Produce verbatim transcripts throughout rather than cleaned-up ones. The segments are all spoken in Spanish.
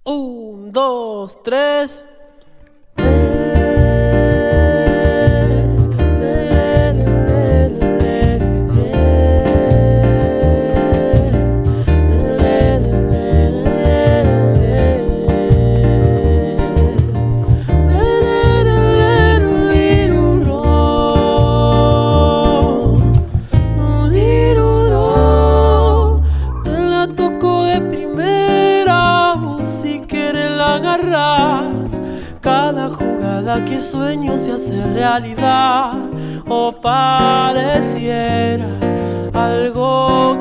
Un, dos, tres. Cada jugada que sueño se hace realidad, o pareciera algo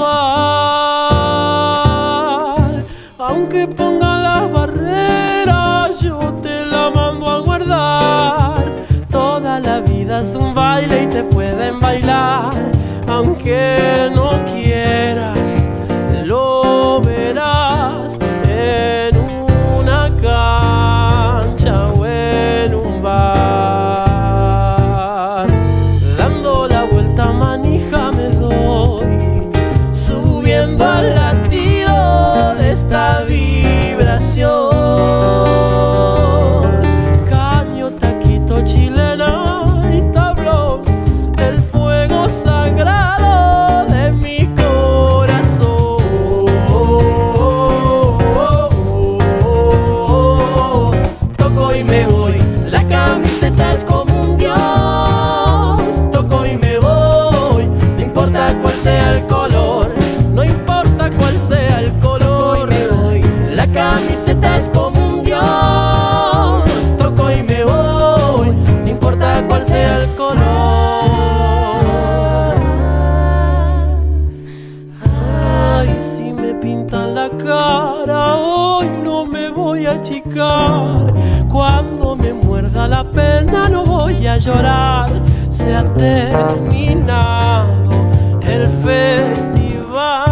casual. Aunque ponga las barreras, yo te la mando a guardar. Toda la vida es un baile y te pueden bailar. Aunque no quieras, lo verás en una cancha o en un bar. Dando la vuelta manija me doy, subiendo al latido de esta vibración. Caño, taquito, chilena y tablón, el fuego sagrado de mi corazón. Toco y me voy, la camiseta es como un dios. Toco y me voy, no importa cuál sea el color, no importa cuál sea el color. Me voy, la camiseta es como un dios. Toco y me voy, no importa cuál sea el color. Ay, si me pintan la cara, hoy no me voy a achicar. Cuando me muerda la pena no voy a llorar. Se ha terminado el festival.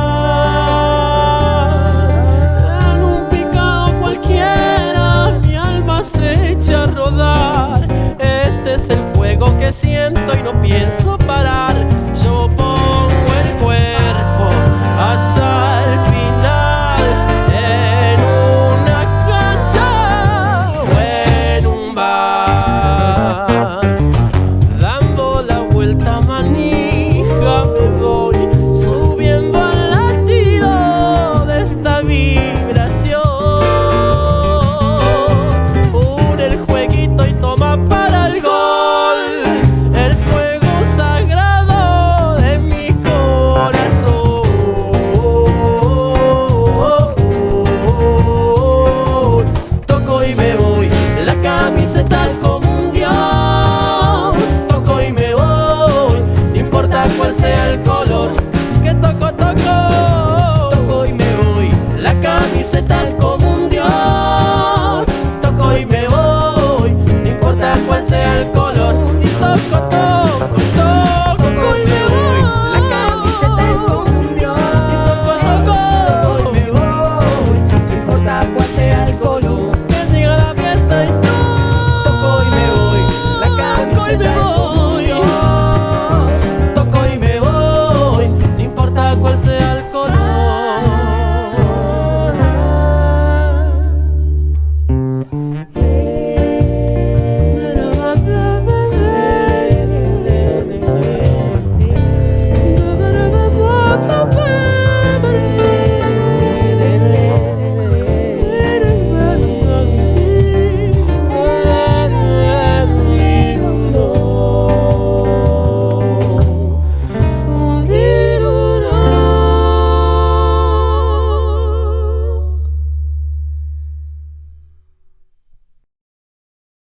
En un picado cualquiera mi alma se echa a rodar. Este es el fuego que siento y no pienso parar. Yo pongo el cuerpo hasta el final, en una cancha o en un bar. Dando la vuelta manija me voy, subiendo al latido de esta vibración. Une el jueguito y toma para el gol, el fuego sagrado de mi corazón. Toco y me voy, la camiseta es como un dios. Toco y me voy, no importa cuál sea el color. Que toco, toco, toco y me voy, la camiseta es como